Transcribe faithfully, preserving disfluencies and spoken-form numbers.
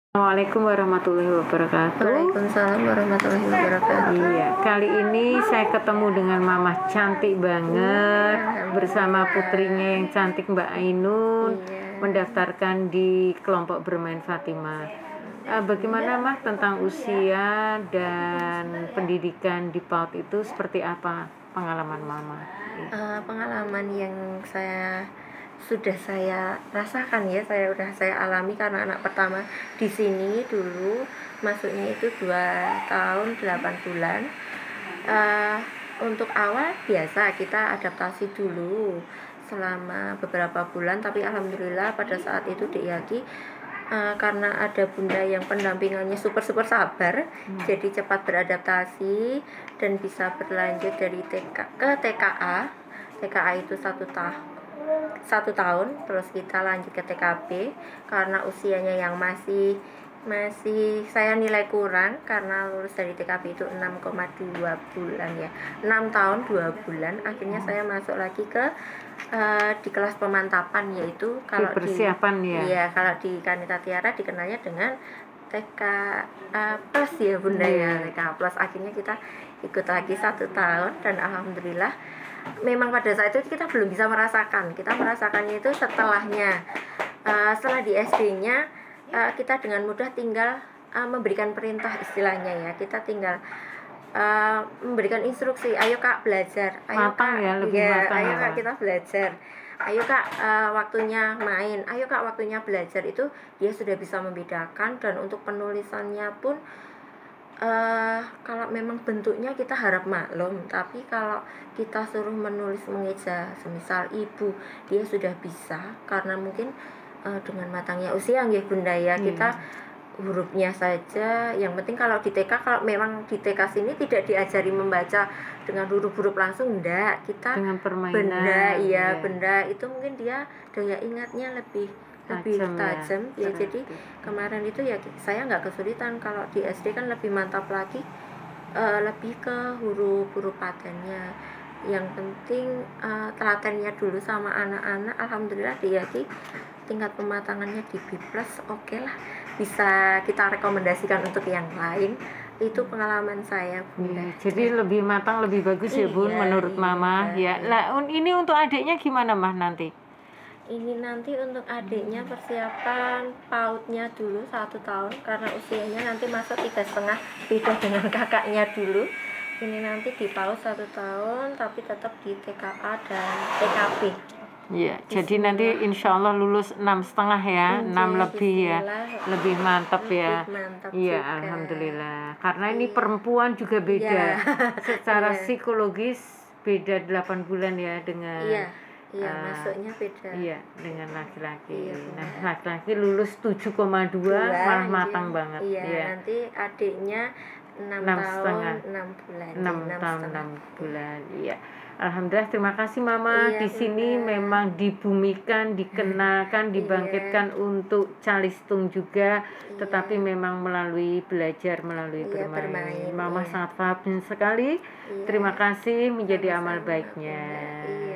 Assalamualaikum warahmatullahi wabarakatuh. Waalaikumsalam warahmatullahi wabarakatuh. Iya, kali ini saya ketemu dengan Mama cantik banget bersama putrinya yang cantik Mbak Ainun, Iya. mendaftarkan di kelompok bermain Fatimah. Uh, bagaimana Mah tentang usia dan pendidikan di PAUD itu seperti apa pengalaman Mama? Uh, pengalaman yang saya sudah saya rasakan ya, saya udah saya alami karena anak pertama di sini dulu masuknya itu dua tahun delapan bulan. Uh, untuk awal biasa kita adaptasi dulu selama beberapa bulan, tapi alhamdulillah pada saat itu Dek Yaki uh, karena ada bunda yang pendampingannya super super sabar, hmm. jadi cepat beradaptasi dan bisa berlanjut dari T K ke T K A. T K A itu satu tahun satu tahun terus kita lanjut ke T K P karena usianya yang masih masih saya nilai kurang karena lulus dari T K P itu enam koma dua bulan ya, enam tahun dua bulan. Akhirnya saya masuk lagi ke uh, di kelas pemantapan, yaitu kalau di persiapan di, ya. Iya, kalau di Kanita Tiara dikenalnya dengan T K uh, plus ya Bunda yeah. ya, T K plus. Akhirnya kita ikut lagi satu tahun dan alhamdulillah memang pada saat itu kita belum bisa merasakan, kita merasakannya itu setelahnya. Uh, setelah di S D-nya uh, kita dengan mudah tinggal uh, memberikan perintah istilahnya ya, kita tinggal uh, memberikan instruksi, ayo kak belajar, ayo matang kak, ya, lebih ya, matang ayo ya. kak kita belajar, ayo kak uh, waktunya main, ayo kak waktunya belajar. Itu dia sudah bisa membedakan. Dan untuk penulisannya pun Uh, kalau memang bentuknya kita harap maklum, tapi kalau kita suruh menulis mengeja semisal ibu, dia sudah bisa karena mungkin uh, dengan matangnya usia nggih Bunda ya, hmm. kita hurufnya saja yang penting. Kalau di T K, kalau memang di T K sini tidak diajari membaca dengan huruf-huruf langsung, enggak, kita dengan permainan benda ya. iya benda itu mungkin dia daya ingatnya lebih lebih tajam, tajam ya, ya. Jadi kemarin itu ya saya nggak kesulitan. Kalau di S D kan lebih mantap lagi, uh, lebih ke huruf-huruf patennya. Yang penting uh, telatennya dulu sama anak-anak. Alhamdulillah di Yaki tingkat pematangannya di B plus, oke okay lah, bisa kita rekomendasikan untuk yang lain. Itu pengalaman saya Bunda. Ya, jadi lebih matang, lebih bagus ya Bun, iya, menurut iya, Mama iya. ya. Lah ini untuk adiknya gimana Mah nanti? Ini nanti untuk adiknya persiapan PAUD-nya dulu satu tahun karena usianya nanti masuk tiga setengah, beda dengan kakaknya dulu. Ini nanti di PAUD satu tahun tapi tetap di T K A dan T K P. Iya, jadi nanti insya Allah lulus enam setengah ya, enam lebih ya, lebih mantap ya. Iya, alhamdulillah. Karena ini iya. perempuan juga beda, iya. secara iya. psikologis beda delapan bulan ya dengan. Iya. Iya, uh, masuknya beda. Iya, dengan laki-laki. Iya, nah, laki-laki lulus tujuh koma dua malah matang iya. banget. Iya, iya. Nanti adiknya enam tahun enam bulan. enam tahun enam bulan. Iya. Alhamdulillah, terima kasih Mama. Iya, di sini bener. memang dibumikan, dikenalkan, dibangkitkan iya. untuk calistung juga, iya. tetapi memang melalui belajar, melalui iya, bermain. bermain. Mama iya. sangat paham sekali. Iya. Terima kasih, menjadi Sama-sama, amal baiknya. Iya.